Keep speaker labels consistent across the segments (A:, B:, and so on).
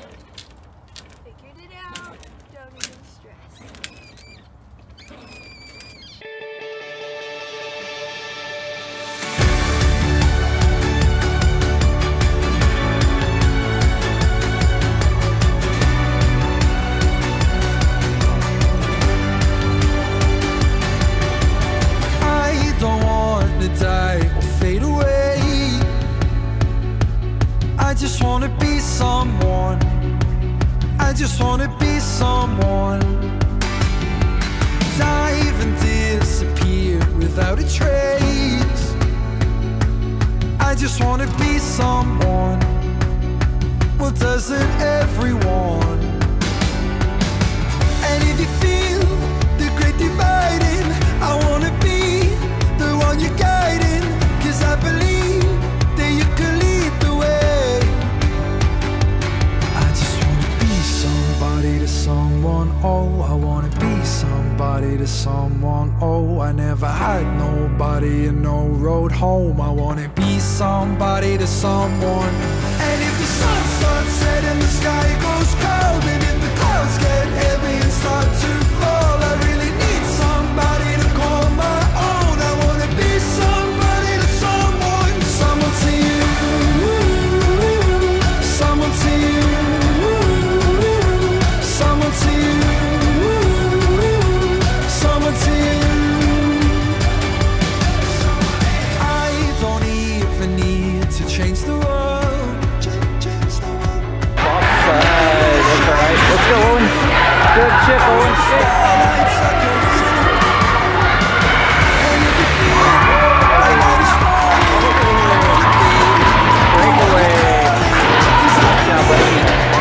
A: Figured it out. Don't even stress.
B: I don't want to die or fade away. I just wanna be someone. I just wanna be someone. Dive and disappear without a trace. I just wanna be someone. Well, doesn't everyone? And if you feel the great dividing, I wanna be the one you're guiding. 'Cause I believe that you can lead the way. I just wanna be somebody to someone. Oh, I wanna be somebody to someone. Oh, I never had nobody and no road home. I wanna be somebody to someone. And if the sun starts setting, the sky goes cold, and if the clouds get heavy and start to fall, I really need somebody to call my own. I wanna be somebody to someone. Someone to you, someone to you, someone to you, someone to you. I don't even need to change the world.
C: That's alright. Let's go, Owen. Good chip, Owen. Breakaway. Now, buddy.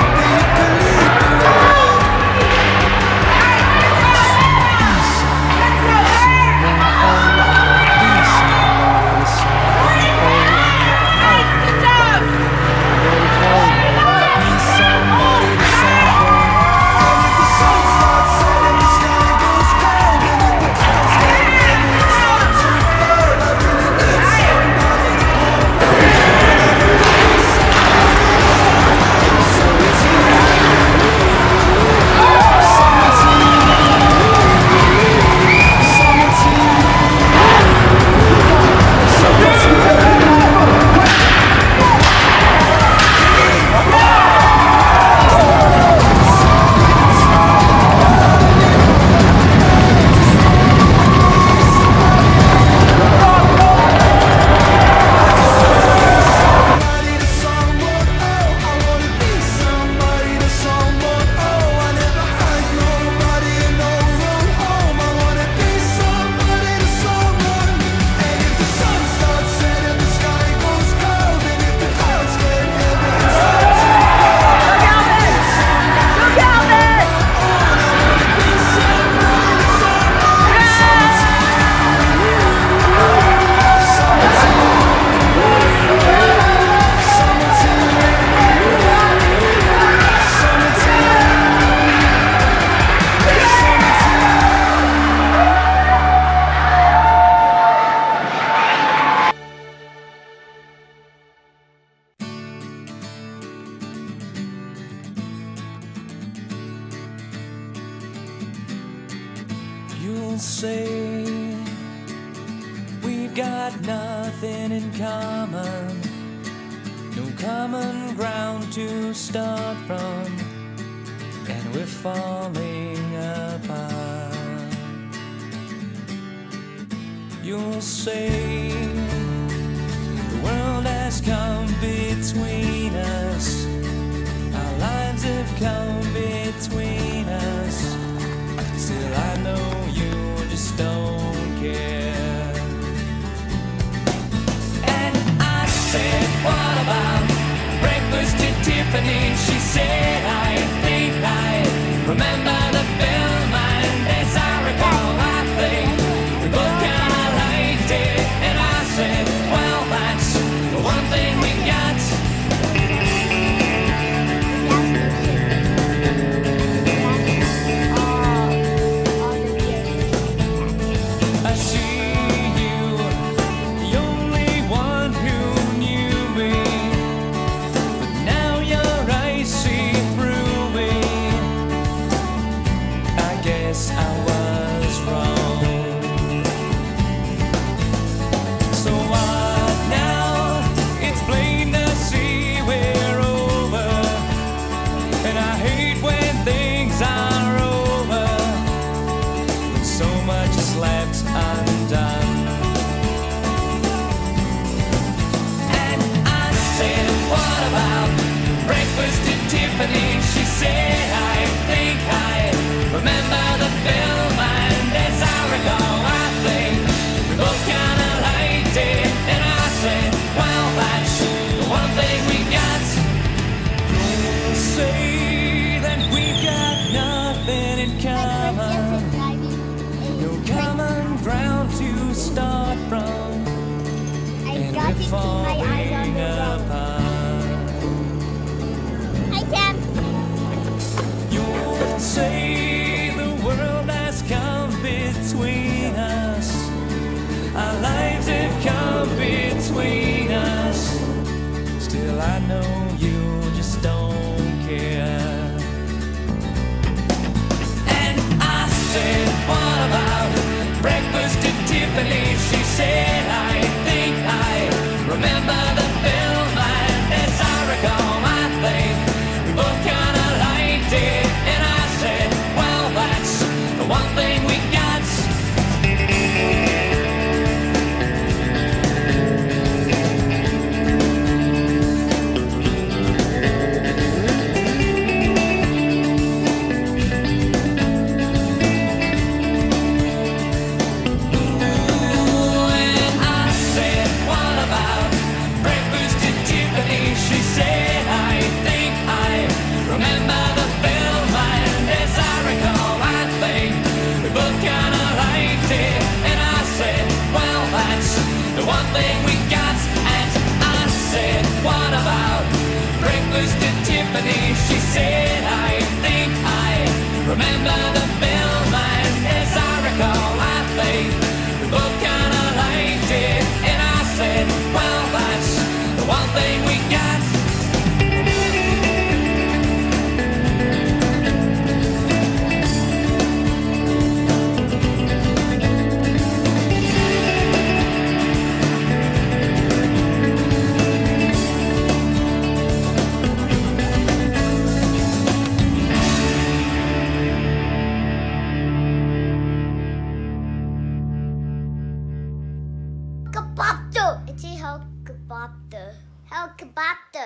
B: You'll say we've got nothing in common, no common ground to start from, and we're falling apart. You'll say the world has come between us, our lives have come between us. Still I know you just don't care. And I said, what about breakfast at Tiffany? She said, I think I remember the film, and as I recall, I think we both kinda liked it. And I said, well, that's the one thing we got. I see you, the only one who knew me, but now your eyes see through.
D: know you just don't care. And I said, what about breakfast at Tiffany's? She said, I think I remember the film, and as I recall, I think we both kinda liked it. And I said, well, that's the one thing we got. The one thing we got. And I said, what about breakfast at Tiffany? She said, I think I remember the film, and as I recall, I think we both kinda liked it. And I said, well, that's the one thing we got.
E: Helicopter! It's a helicopter. Helicopter.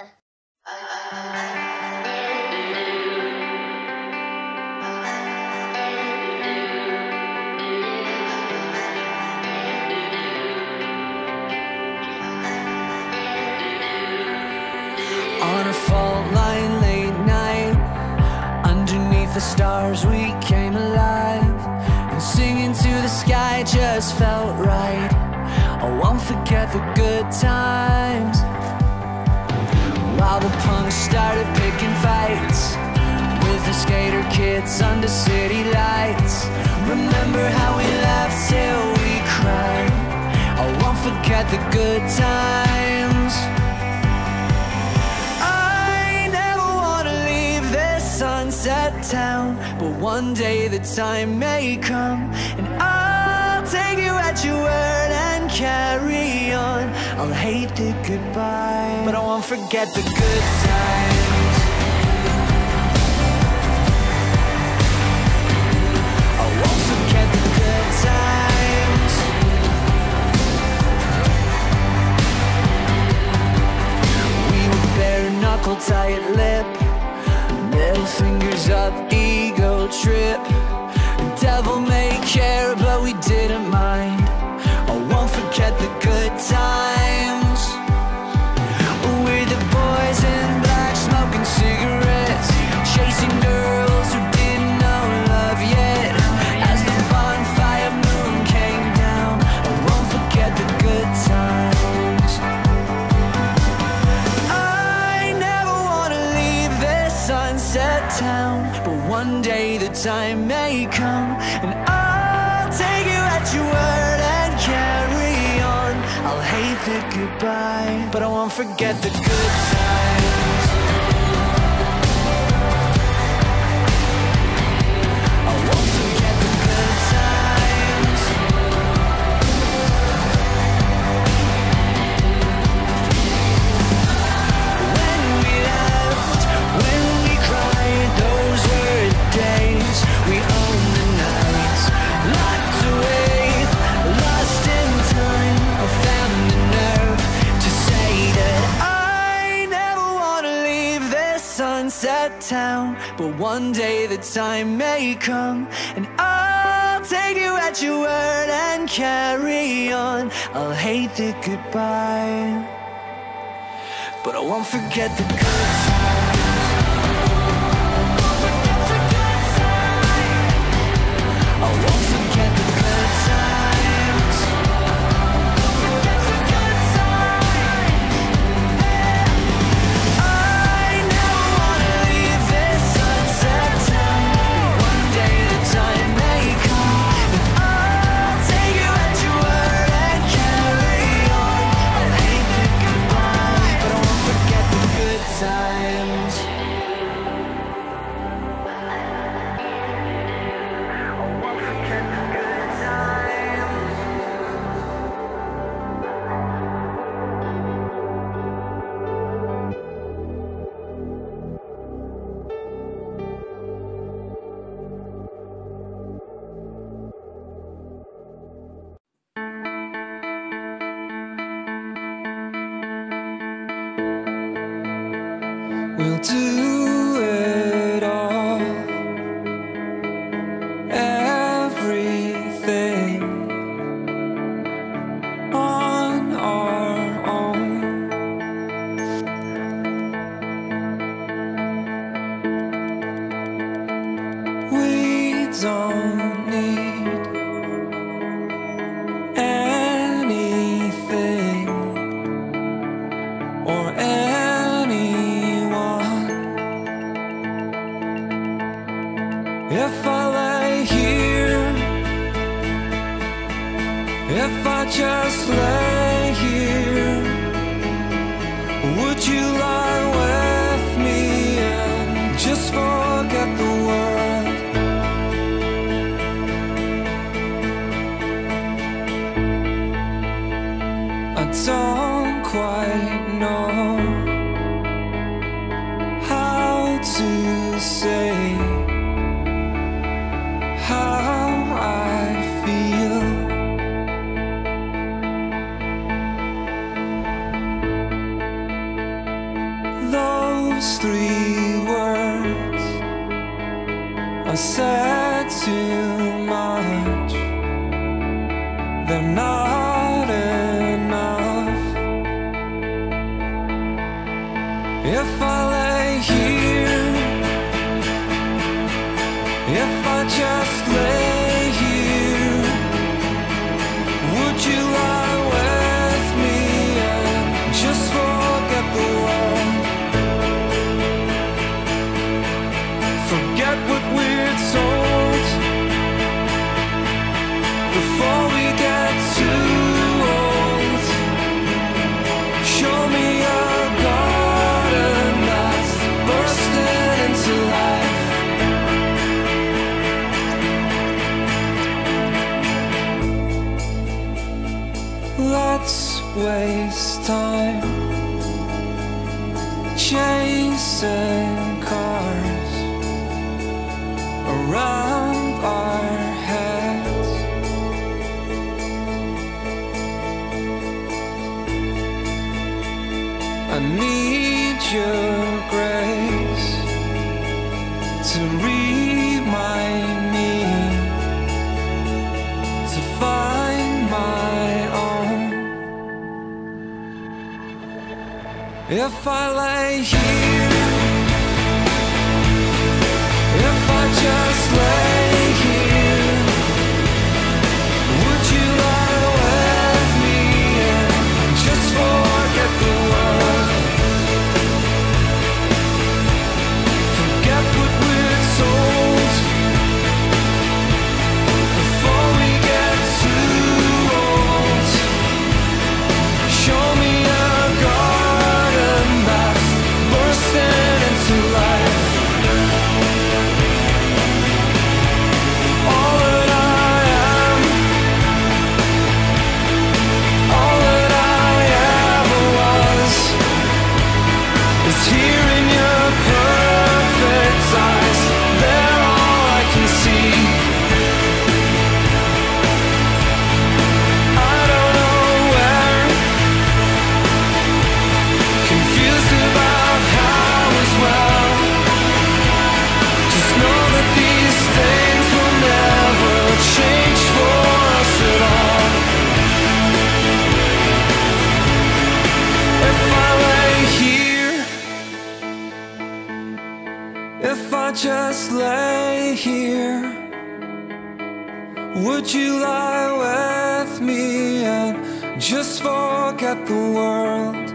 B: On a fault line late night, underneath the stars we came alive, and singing to the sky just felt right. I won't forget the good times, while the punks started picking fights with the skater kids under city lights. Remember how we laughed till we cried. I won't forget the good times. I never wanna leave this sunset town, but one day the time may come, and I'll take you at your word and carry on. I'll hate the goodbye, but I won't forget the good times. I won't forget the good times. We were bare knuckle, tight lip, middle fingers up, ego trip. Devil may care, but we didn't mind. I won't forget the good times. We're the boys in black, smoking cigarettes, chasing girls who didn't know love yet. As the bonfire moon came down, I won't forget the good times. I never wanna leave this sunset town, but one day the time may come, and I'll take you at your word and carry on. I'll hate the goodbye, but I won't forget the good times. I won't forget the good times. When we laughed, when we cried, those were the days. We owned the nights, locked away, lost in time. I found the nerve to say that I never wanna leave this sunset town, but one day the time may come, and I'll take you at your word and carry on. I'll hate the goodbye, but I won't forget the good times. I won't forget the good times. I never wanna leave this sunset town, but one day the time may come, and I'll take you at your word and carry on. I'll hate the goodbye, but I won't forget the good we'll do it all. Everything on our own. We don't need anything or anyone. If I lay here, if I just lay here, would you lie with me and just forget the world? I don't quite know how to say how I feel. Those 3 words I said too much. They're not enough. If I lay here, if I just lay here, would you lie with me and just forget the world? Forget what we're told before we get too old. Show me a garden that's bursting into life. Let's waste time chasing cars around our heads. I need your grace to remind me to find my own. If I lay here, if I just lay here, would you lie with me and just forget the world? Forget what we're told before we get too old. Show me a garden that's bursting into life. All that I am, all that I ever was, is here in your perfect eyes. They're all I can see. I don't know where, confused about how as well. Just know that these things will never change for us at all. If I lay here, if I just lay here, would you lie with me and just forget the world?